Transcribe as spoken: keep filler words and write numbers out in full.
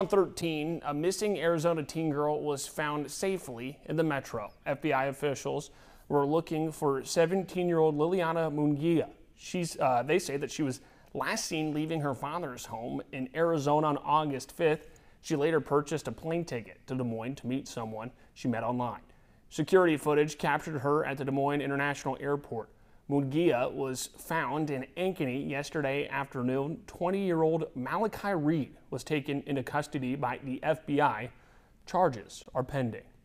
one thirteen, a missing Arizona teen girl was found safely in the metro. F B I officials were looking for seventeen-year-old Liliana Munguia. She's, uh, they say that she was last seen leaving her father's home in Arizona on August fifth. She later purchased a plane ticket to Des Moines to meet someone she met online. Security footage captured her at the Des Moines International Airport. Munguia was found in Ankeny yesterday afternoon. twenty-year-old Malachi Reed was taken into custody by the F B I. Charges are pending.